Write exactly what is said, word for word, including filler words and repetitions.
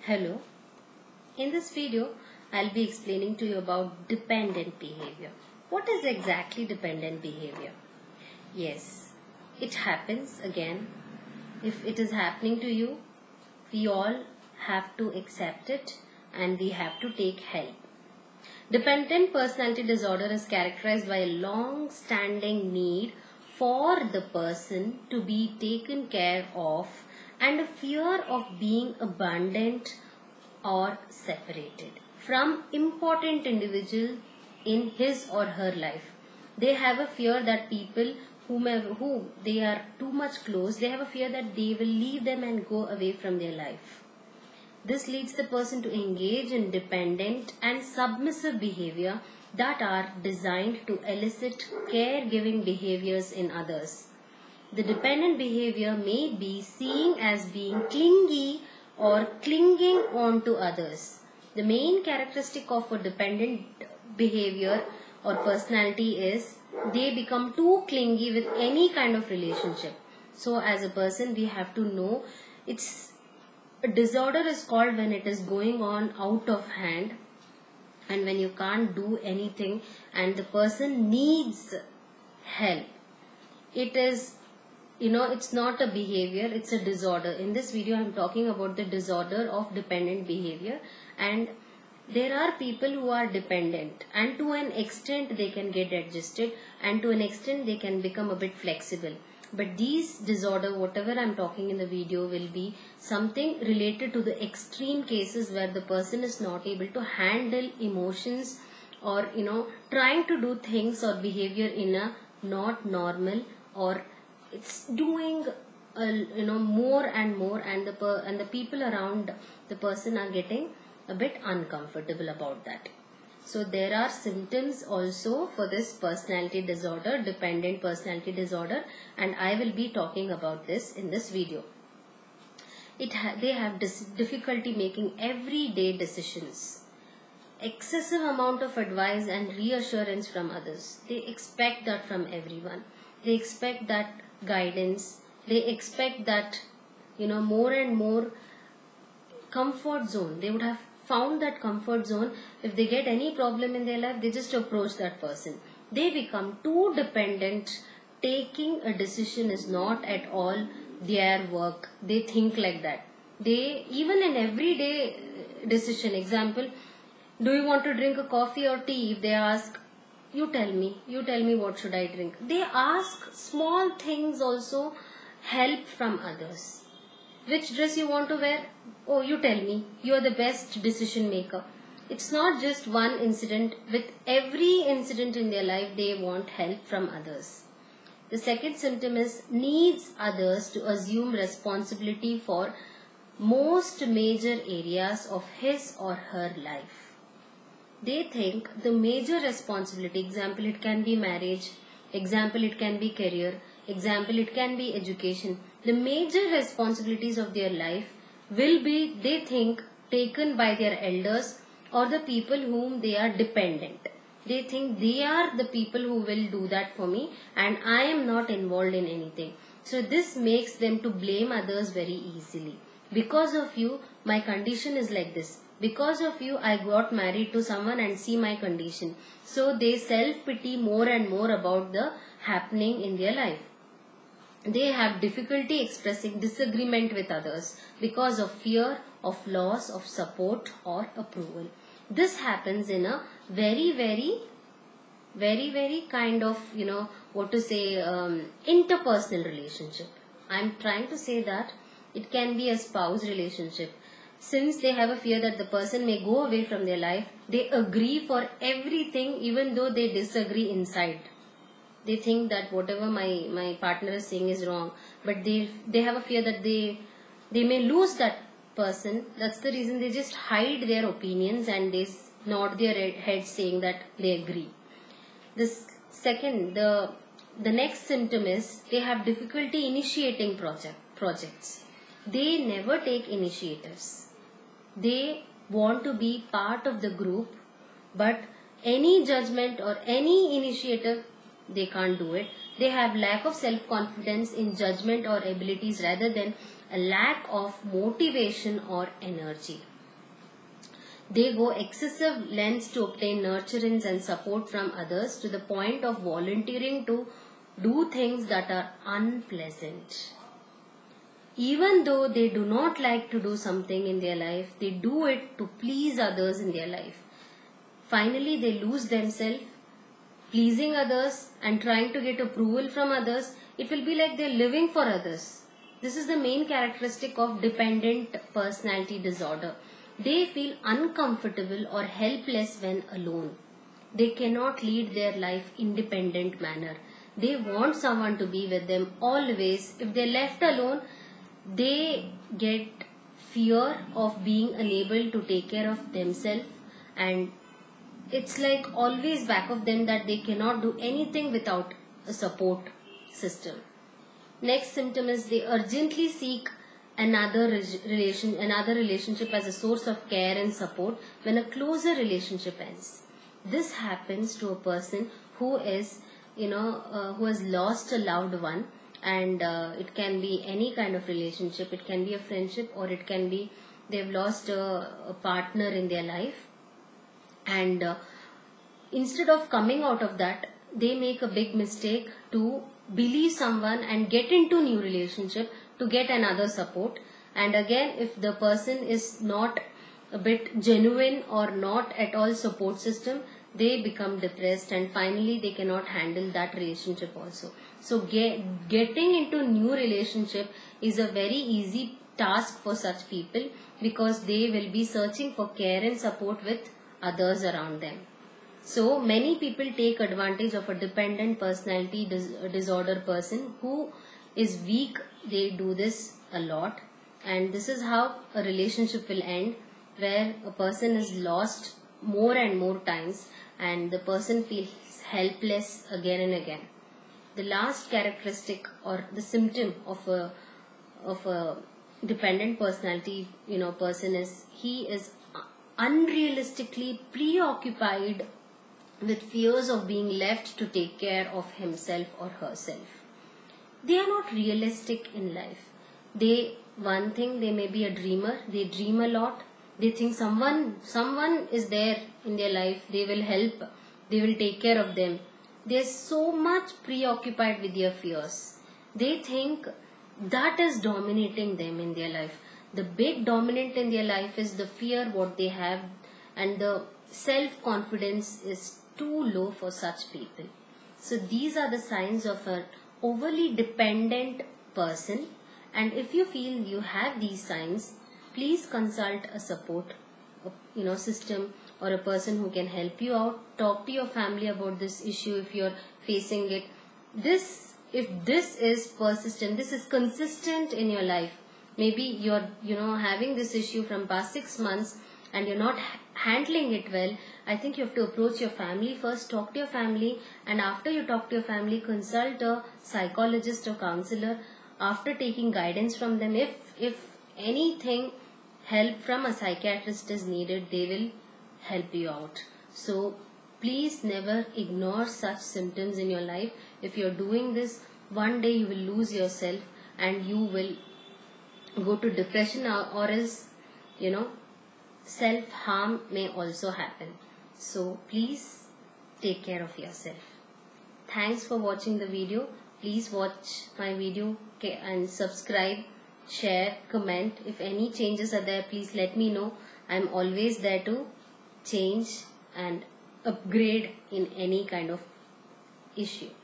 Hello, in this video I'll be explaining to you about dependent behavior. What is exactly dependent behavior? Yes, it happens again. If it is happening to you, we all have to accept it and we have to take help. Dependent personality disorder is characterized by a long-standing need for the person to be taken care of and a fear of being abandoned or separated from important individual in his or her life. They have a fear that people whomever who they are too much close, they have a fear that they will leave them and go away from their life. This leads the person to engage in dependent and submissive behavior that are designed to elicit caregiving behaviors in others. The dependent behavior may be seen as being clingy or clinging on to others. The main characteristic of a dependent behavior or personality is they become too clingy with any kind of relationship. So as a person we have to know it's a disorder is called when it is going on out of hand and when you can't do anything and the person needs help. It is You know, it's not a behavior, it's a disorder. In this video, I'm talking about the disorder of dependent behavior. And there are people who are dependent. And to an extent, they can get adjusted. And to an extent, they can become a bit flexible. But these disorder, whatever I'm talking in the video, will be something related to the extreme cases where the person is not able to handle emotions or, you know, trying to do things or behavior in a not normal or it's doing uh, you know more and more and the per and the people around the person are getting a bit uncomfortable about that. So there are symptoms also for this personality disorder, dependent personality disorder, and I will be talking about this in this video. It ha they have difficulty making everyday decisions, excessive amount of advice and reassurance from others. They expect that from everyone. They expect that guidance. They expect that, you know, more and more comfort zone. They would have found that comfort zone. If they get any problem in their life, they just approach that person. They become too dependent. Taking a decision is not at all their work. They think like that. They, even in everyday decision, example, do you want to drink a coffee or tea? If they ask, you tell me, you tell me what should I drink. They ask small things also, help from others. Which dress you want to wear? Oh, you tell me, you are the best decision maker. It's not just one incident. With every incident in their life, they want help from others. The second symptom is needs others to assume responsibility for most major areas of his or her life. They think the major responsibility, example it can be marriage, example it can be career, example it can be education. The major responsibilities of their life will be, they think, taken by their elders or the people whom they are dependent. They think they are the people who will do that for me and I am not involved in anything. So this makes them to blame others very easily. Because of you, my condition is like this. Because of you, I got married to someone and see my condition. So they self-pity more and more about the happening in their life. They have difficulty expressing disagreement with others because of fear of loss of support or approval. This happens in a very, very, very, very kind of, you know, what to say, um, interpersonal relationship. I'm trying to say that it can be a spouse relationship. Since they have a fear that the person may go away from their life, they agree for everything even though they disagree inside. They think that whatever my, my partner is saying is wrong, but they they have a fear that they they may lose that person. That's the reason they just hide their opinions and they nod their head saying that they agree. This second, the the next symptom is they have difficulty initiating project projects. They never take initiatives. They want to be part of the group, but any judgment or any initiative, they can't do it. They have lack of self-confidence in judgment or abilities rather than a lack of motivation or energy. They go excessive lengths to obtain nurturance and support from others to the point of volunteering to do things that are unpleasant. Even though they do not like to do something in their life, they do it to please others in their life. Finally, they lose themselves, pleasing others and trying to get approval from others. It will be like they're living for others. This is the main characteristic of dependent personality disorder. They feel uncomfortable or helpless when alone. They cannot lead their life independent manner. They want someone to be with them always. If they're left alone, they get fear of being unable to take care of themselves, and it's like always back of them that they cannot do anything without a support system. Next symptom is they urgently seek another relation, another relationship as a source of care and support when a closer relationship ends. This happens to a person who is, you know, uh, who has lost a loved one, and uh, it can be any kind of relationship. It can be a friendship, or it can be they've lost a, a partner in their life, and uh, instead of coming out of that, they make a big mistake to believe someone and get into new relationship to get another support. And again, if the person is not a bit genuine or not at all support system, they become depressed, and finally they cannot handle that relationship also. So get, getting into new relationship is a very easy task for such people, because they will be searching for care and support with others around them. So many people take advantage of a dependent personality dis disorder person who is weak. They do this a lot, and this is how a relationship will end, where a person is lost more and more times and the person feels helpless again and again. The last characteristic or the symptom of a of a dependent personality, you know, person is he is unrealistically preoccupied with fears of being left to take care of himself or herself. They are not realistic in life. They, one thing, they may be a dreamer. They dream a lot. They think someone, someone is there in their life. They will help. They will take care of them. They are so much preoccupied with their fears. They think that is dominating them in their life. The big dominant in their life is the fear what they have, and the self-confidence is too low for such people. So these are the signs of an overly dependent person, and if you feel you have these signs, please consult a support you know system or a person who can help you out. Talk to your family about this issue if you're facing it. This if this is persistent, this is consistent in your life, maybe you're you know having this issue from past six months and you're not handling it well, I think you have to approach your family first. Talk to your family, and after you talk to your family, consult a psychologist or counselor. After taking guidance from them, if if anything, help from a psychiatrist is needed, they will help you out. So please never ignore such symptoms in your life. If you're doing this, one day you will lose yourself and you will go to depression, or, or else you know self-harm may also happen. So please take care of yourself. Thanks for watching the video. Please watch my video and subscribe, share, comment. If any changes are there, please let me know. I'm always there to change and upgrade in any kind of issue.